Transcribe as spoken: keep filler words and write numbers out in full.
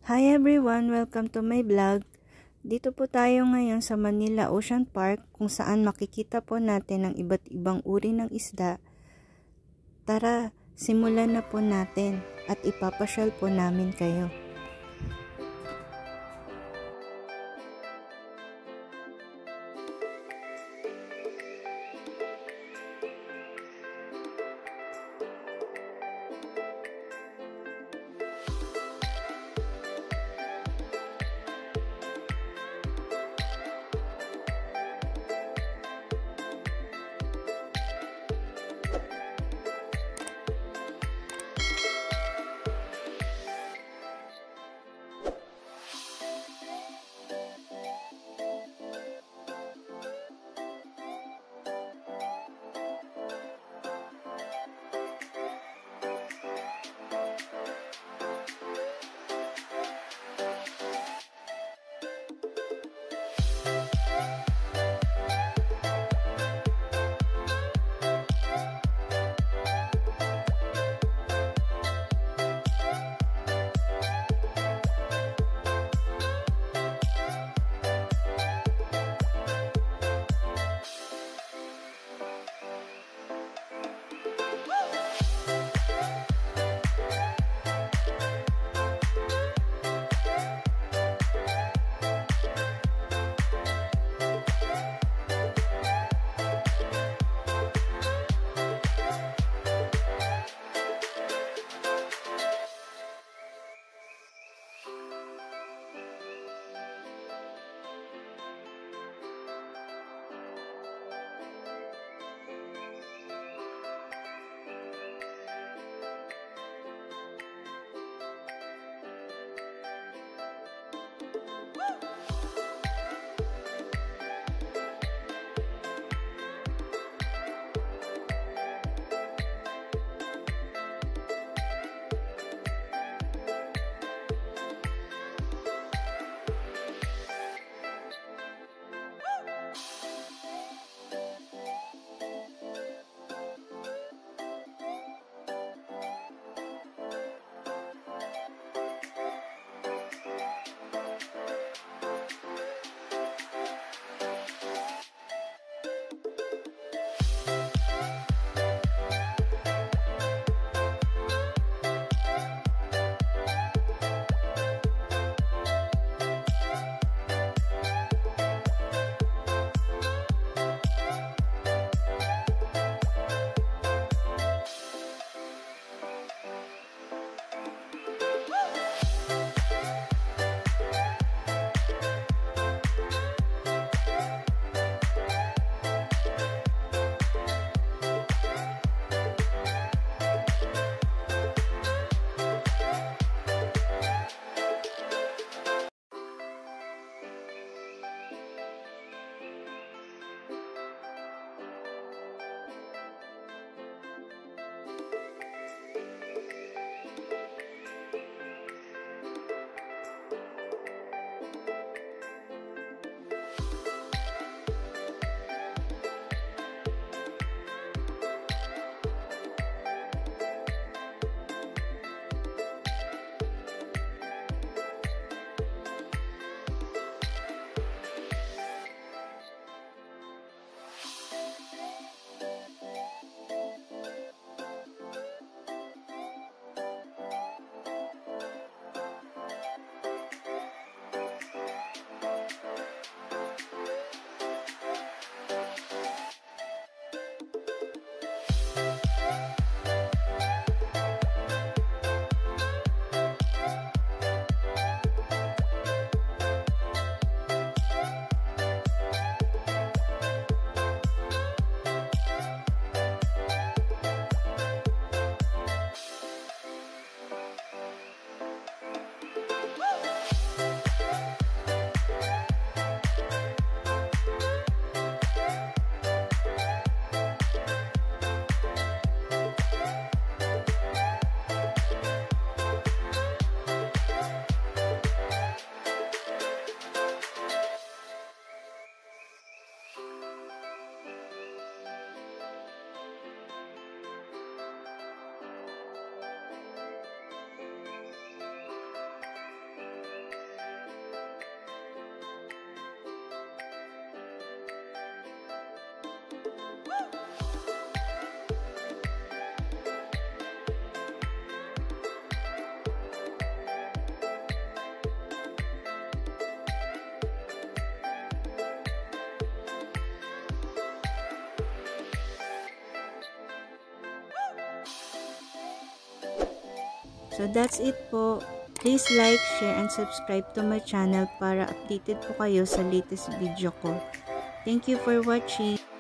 Hi everyone! Welcome to my vlog. Dito po tayo ngayon sa Manila Ocean Park kung saan makikita po natin ang iba't ibang uri ng isda. Tara, simulan na po natin at ipapasyal po namin kayo. So that's it po. Please like, share, and subscribe to my channel para updated po kayo sa latest video ko. Thank you for watching.